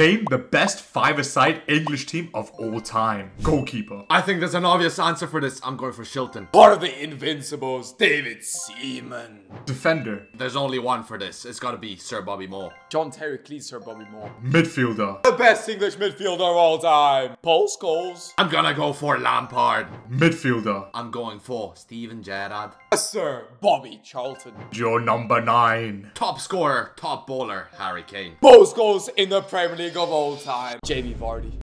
Kane, the best five-a-side English team of all time. Goalkeeper. I think there's an obvious answer for this. I'm going for Shilton. Part of the Invincibles, David Seaman. Defender. There's only one for this. It's gotta be Sir Bobby Moore. John Terry Cleese, Sir Bobby Moore. Midfielder. The best English midfielder of all time, Paul Scholes. I'm gonna go for Lampard. Midfielder. I'm going for Steven Gerrard. Sir Bobby Charlton. Your number 9. Top scorer, top bowler, Harry Kane. Most goals in the Premier League of all time, Jamie Vardy.